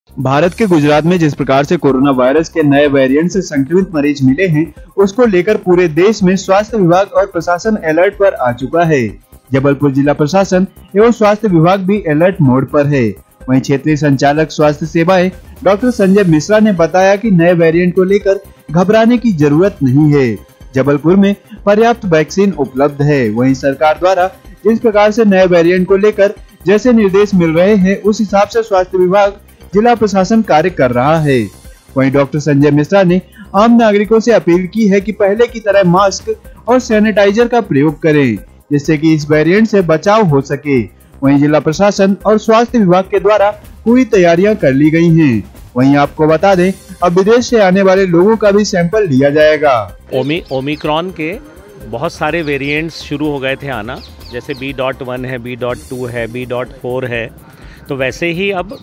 भारत के गुजरात में जिस प्रकार से कोरोना वायरस के नए वेरिएंट से संक्रमित मरीज मिले हैं, उसको लेकर पूरे देश में स्वास्थ्य विभाग और प्रशासन अलर्ट पर आ चुका है। जबलपुर जिला प्रशासन एवं स्वास्थ्य विभाग भी अलर्ट मोड पर है। वहीं क्षेत्रीय संचालक स्वास्थ्य सेवाएं डॉक्टर संजय मिश्रा ने बताया कि नए वेरिएंट को लेकर घबराने की जरूरत नहीं है। जबलपुर में पर्याप्त वैक्सीन उपलब्ध है। वहीं सरकार द्वारा जिस प्रकार से नए वेरिएंट को लेकर जैसे निर्देश मिल रहे हैं, उस हिसाब से स्वास्थ्य विभाग जिला प्रशासन कार्य कर रहा है। वहीं डॉक्टर संजय मिश्रा ने आम नागरिकों से अपील की है कि पहले की तरह मास्क और सैनिटाइजर का प्रयोग करें, जिससे कि इस वेरिएंट से बचाव हो सके। वहीं जिला प्रशासन और स्वास्थ्य विभाग के द्वारा पूरी तैयारियां कर ली गई हैं। वहीं आपको बता दें, अब विदेश से आने वाले लोगों का भी सैंपल लिया जाएगा। ओमिक्रॉन के बहुत सारे वेरिएंट्स शुरू हो गए थे आना, जैसे B.1 है, B.2 है, B.4 है। तो वैसे ही अब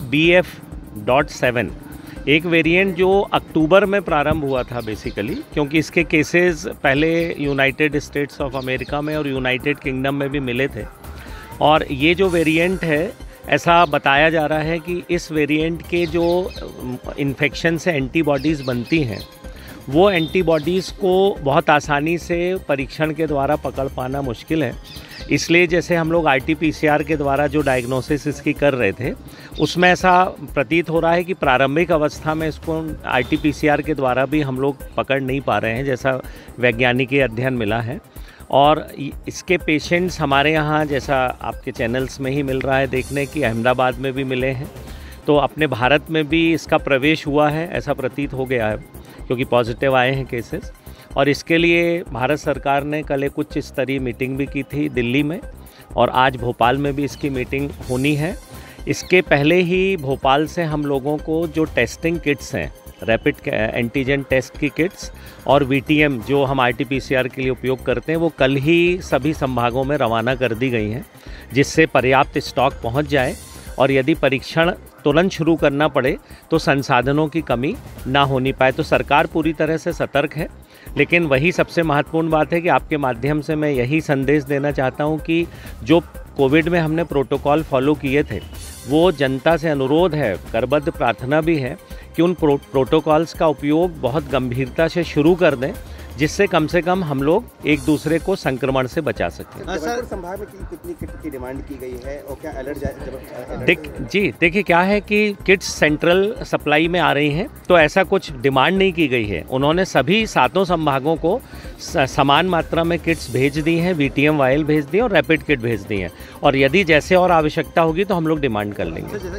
BF.7 एक वेरिएंट जो अक्टूबर में प्रारंभ हुआ था बेसिकली, क्योंकि इसके केसेस पहले यूनाइटेड स्टेट्स ऑफ अमेरिका में और यूनाइटेड किंगडम में भी मिले थे। और ये जो वेरिएंट है, ऐसा बताया जा रहा है कि इस वेरिएंट के जो इन्फेक्शन से एंटीबॉडीज़ बनती हैं, वो एंटीबॉडीज़ को बहुत आसानी से परीक्षण के द्वारा पकड़ पाना मुश्किल है। इसलिए जैसे हम लोग RT-PCR के द्वारा जो डायग्नोसिस इसकी कर रहे थे, उसमें ऐसा प्रतीत हो रहा है कि प्रारंभिक अवस्था में इसको RT-PCR के द्वारा भी हम लोग पकड़ नहीं पा रहे हैं, जैसा वैज्ञानिक अध्ययन मिला है। और इसके पेशेंट्स हमारे यहाँ, जैसा आपके चैनल्स में ही मिल रहा है देखने की, अहमदाबाद में भी मिले हैं। तो अपने भारत में भी इसका प्रवेश हुआ है, ऐसा प्रतीत हो गया है, क्योंकि पॉजिटिव आए हैं केसेस। और इसके लिए भारत सरकार ने कल एक उच्च स्तरीय मीटिंग भी की थी दिल्ली में, और आज भोपाल में भी इसकी मीटिंग होनी है। इसके पहले ही भोपाल से हम लोगों को जो टेस्टिंग किट्स हैं, रैपिड एंटीजन टेस्ट की किट्स और VTM जो हम RT-PCR के लिए उपयोग करते हैं, वो कल ही सभी संभागों में रवाना कर दी गई हैं, जिससे पर्याप्त स्टॉक पहुंच जाए और यदि परीक्षण तुरंत शुरू करना पड़े तो संसाधनों की कमी ना होनी पाए। तो सरकार पूरी तरह से सतर्क है, लेकिन वही सबसे महत्वपूर्ण बात है कि आपके माध्यम से मैं यही संदेश देना चाहता हूं कि जो कोविड में हमने प्रोटोकॉल फॉलो किए थे, वो जनता से अनुरोध है, करबद्ध प्रार्थना भी है कि उन प्रोटोकॉल्स का उपयोग बहुत गंभीरता से शुरू कर दें, जिससे कम से कम हम लोग एक दूसरे को संक्रमण से बचा सकें। जबलपुर संभाग में कितनी किट की डिमांड की गई है और क्या अलर्ट देखिए क्या है कि किट्स सेंट्रल सप्लाई में आ रही हैं, तो ऐसा कुछ डिमांड नहीं की गई है। उन्होंने सभी 7 संभागों को समान मात्रा में किट्स भेज दी हैं, VTM वायल भेज दी और रैपिड किट भेज दी हैं। और यदि जैसे और आवश्यकता होगी तो हम लोग डिमांड कर लेंगे।